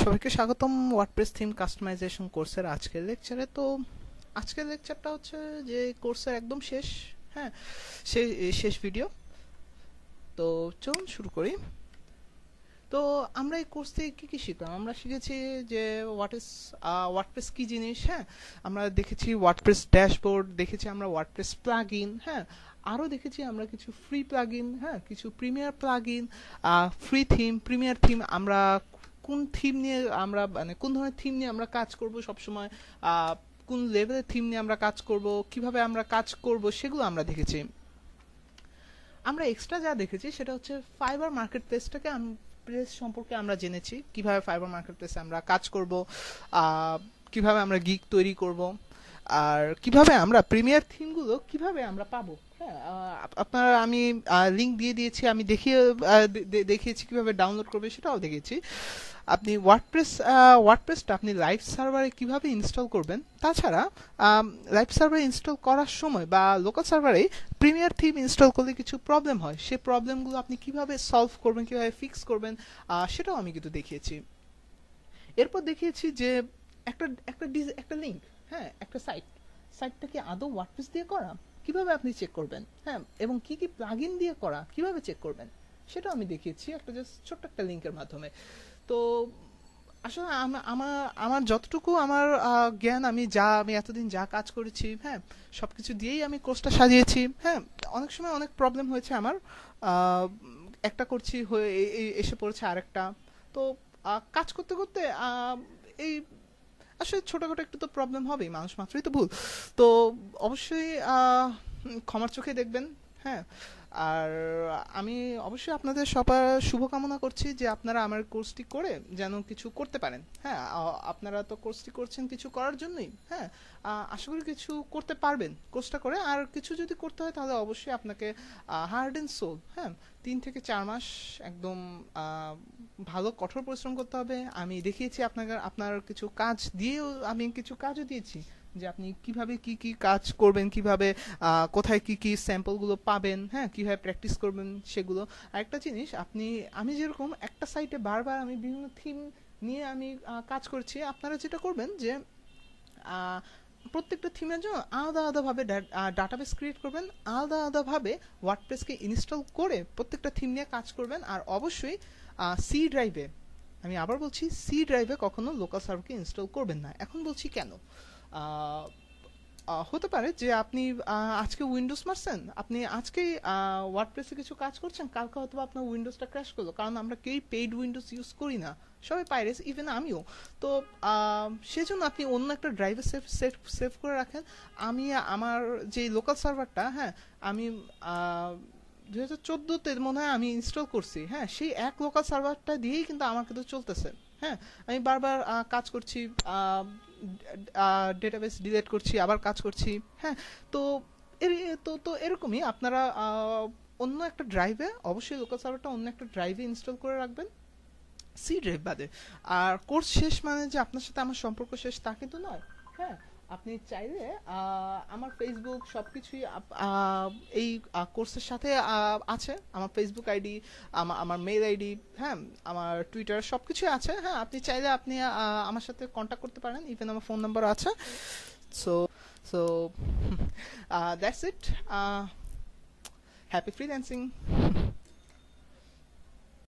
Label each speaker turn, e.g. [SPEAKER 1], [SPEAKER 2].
[SPEAKER 1] সবাইকে স্বাগতম WordPress theme customisation কোর্সের আজকের লেকচারে। তো আজকের লেকচারটা হচ্ছে যে কোর্সের একদম শেষ, হ্যাঁ, শেষ ভিডিও। তো চলুন শুরু করি। তো আমরা এই কোর্স থেকে কী কী শিখলাম? আমরা শিখেছি যে ওয়ার্ডপ্রেস কী জিনিস, হ্যাঁ, আমরা দেখেছি ওয়ার্ডপ্রেস ড্যাশবোর্ড, দেখেছি আমরা ওয়ার্ডপ্রেস প্লাগইন, হ্যাঁ, আরও দেখেছি আমরা কিছু ফ্রি প্লাগইন, হ্যাঁ, কিছু premier plugin, free theme, premier theme, আমরা কোন থিম নিয়ে আমরা মানে কোন ধরনের থিম নিয়ে আমরা কাজ করব সবসময়, কোন লেভেলের থিম নিয়ে আমরা কাজ করব, কিভাবে আমরা কাজ করব, সেগুলো আমরা দেখেছি। আমরা এক্সট্রা যা দেখেছি সেটা হচ্ছে ফাইবার মার্কেট প্লেস সম্পর্কে আমরা জেনেছি, কিভাবে ফাইবার মার্কেট প্লেসে আমরা কাজ করব, কিভাবে আমরা গিগ তৈরি করব, আর কিভাবে আমরা প্রিমিয়ার থিমগুলো কিভাবে আমরা পাবো। হ্যাঁ, আপনারা আমি লিঙ্ক দিয়ে দিয়েছি, আমি দেখিয়েছি কিভাবে ডাউনলোড করবে, সেটাও দেখেছি। আপনি ওয়ার্ডপ্রেসটা আপনি লাইভ সার্ভারে কিভাবে ইনস্টল করবেন, তাছাড়া লাইভ সার্ভারে ইনস্টল করার সময় বা লোকাল সার্ভারে প্রিমিয়ার থিম ইনস্টল করলে কিছু প্রবলেম হয়, সেই প্রবলেমগুলো আপনি কিভাবে সলভ করবেন, কিভাবে ফিক্স করবেন, সেটাও আমি কিন্তু দেখিয়েছি। এরপর দেখিয়েছি যে একটা লিঙ্ক, হ্যাঁ, একটা সাইটটা কি আদৌ ওয়ার্ডপ্রেস দিয়ে করা, কিভাবে আপনি চেক করবেন, হ্যাঁ, এবং কি কি প্লাগইন দিয়ে করা, কিভাবে চেক করবেন, সেটাও আমি দেখিয়েছি একটা জাস্ট ছোট্ট একটা লিঙ্কের মাধ্যমে। তো আসলে আমার যতটুকু আমার জ্ঞান, আমি এতদিন যা কাজ করেছি, হ্যাঁ, সবকিছু দিয়েই আমি কোর্সটা সাজিয়েছি। হ্যাঁ, অনেক সময় অনেক প্রবলেম হয়েছে আমার, একটা করছি হয়ে এসে পড়েছে আরেকটা। তো কাজ করতে করতে এই আসলে ছোটখাটো একটু তো প্রবলেম হবেই, মানুষ মাত্রই তো ভুল। তো অবশ্যই ক্ষমার চোখে দেখবেন, হ্যাঁ। আর আমি অবশ্যই আপনাদের সবার শুভকামনা করছি যে আপনারা আমার কোর্সটি করে যেন কিছু করতে পারেন। হ্যাঁ, আপনারা তো কোর্সটি করছেন কিছু করার জন্যই, হ্যাঁ, আশা করি কিছু করতে পারবেন কোর্সটা করে। আর কিছু যদি করতে হয় তাহলে অবশ্যই আপনাকে হার্ড অ্যান্ড সোল, হ্যাঁ, 3 থেকে 4 মাস একদম ভালো কঠোর পরিশ্রম করতে হবে। আমি দেখিয়েছি আপনার কিছু কাজ দিয়েও, আমি কিছু কাজও দিয়েছি যে আপনি কিভাবে কি কি কাজ করবেন, কিভাবে কোথায় কি কি স্যাম্পলগুলো পাবেন, হ্যাঁ, কিভাবে প্র্যাকটিস করবেন সেগুলো। আরেকটা জিনিস, আমি যেরকম একটা সাইটে বারবার আমি বিভিন্ন থিম নিয়ে আমি কাজ করছি, আপনারা যেটা করবেন যে প্রত্যেকটা থিমের জন্য আলাদা আলাদাভাবে ডাটাবেস ক্রিয়েট করবেন, আলাদা আলাদাভাবে ওয়ার্ডপ্রেসকে ইনস্টল করে প্রত্যেকটা থিম নিয়ে কাজ করবেন। আর অবশ্যই সি ড্রাইভে, আমি আবার বলছি, সি ড্রাইভে কখনো লোকাল সার্ভারকে ইনস্টল করবেন না। এখন বলছি কেন। হতে পারে যে আপনি আজকে উইন্ডোজ মারছেন, আপনি আজকেই ওয়ার্ডপ্রেসে কিছু কাজ করছেন, কালকে হয়তো আপনার উইন্ডোজটা ক্র্যাশ করলো, কারণ আমরা কেউই পেইড উইন্ডোজ ইউজ করি না, সবাই পাইরেটস, ইভেন আমিও। তো সেজন্য আপনি অন্য একটা ড্রাইভে সেভ করে রাখেন। আমি আমার যে লোকাল সার্ভারটা, হ্যাঁ, আমি 2014-তে মনে হয় আমি ইনস্টল করছি, হ্যাঁ, সেই এক লোকাল সার্ভারটা দিয়েই কিন্তু আমার কিন্তু চলতেছে। হ্যাঁ, আমি বারবার কাজ করছি, ডেটাবেস ডিলিট করছি, আবার কাজ করছি, হ্যাঁ। তো তো এরকমই আপনারা অন্য একটা ড্রাইভে, অবশ্যই লোকাল সার্ভারটা অন্য একটা ড্রাইভে ইনস্টল করে রাখবেন, সি ড্রাইভ বাদে। আর কোর্স শেষ মানে যে আপনার সাথে আমার সম্পর্ক শেষ তা কিন্তু নয়। হ্যাঁ, আপনি চাইলে আমার ফেসবুক সবকিছুই এই কোর্সের সাথে আছে, আমার ফেসবুক আইডি, আমার মেইল আইডি, হ্যাঁ, আমার টুইটার সবকিছুই আছে। হ্যাঁ, আপনি চাইলে আপনি আমার সাথে কন্ট্যাক্ট করতে পারেন, ইভেন আমার ফোন নাম্বার আছে। So so that's it, happy freelancing.